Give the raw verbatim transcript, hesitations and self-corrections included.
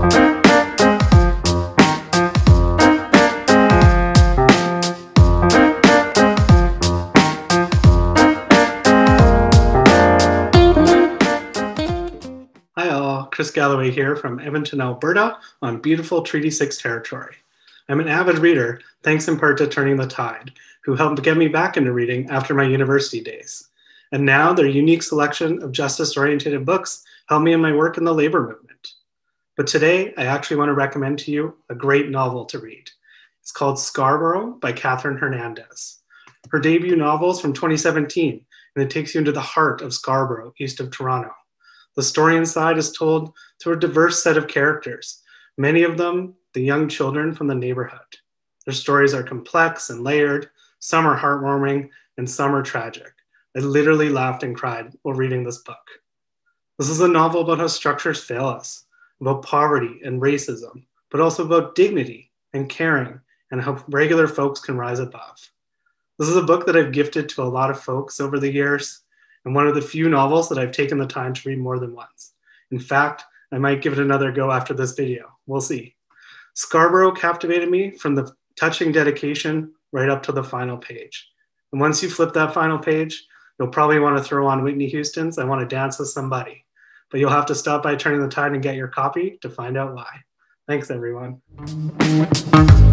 Hi all, Chris Galloway here from Edmonton, Alberta on beautiful Treaty six territory. I'm an avid reader, thanks in part to Turning the Tide, who helped get me back into reading after my university days. And now their unique selection of justice-oriented books help me in my work in the labor movement. But today, I actually want to recommend to you a great novel to read. It's called Scarborough by Catherine Hernandez. Her debut novel is from twenty seventeen, and it takes you into the heart of Scarborough, east of Toronto. The story inside is told through a diverse set of characters, many of them the young children from the neighborhood. Their stories are complex and layered, some are heartwarming, and some are tragic. I literally laughed and cried while reading this book. This is a novel about how structures fail us, about poverty and racism, but also about dignity and caring and how regular folks can rise above. This is a book that I've gifted to a lot of folks over the years, and one of the few novels that I've taken the time to read more than once. In fact, I might give it another go after this video. We'll see. Scarborough captivated me from the touching dedication right up to the final page. And once you flip that final page, you'll probably want to throw on Whitney Houston's I Want to Dance with Somebody. But you'll have to stop by Turning the Tide and get your copy to find out why. Thanks, everyone.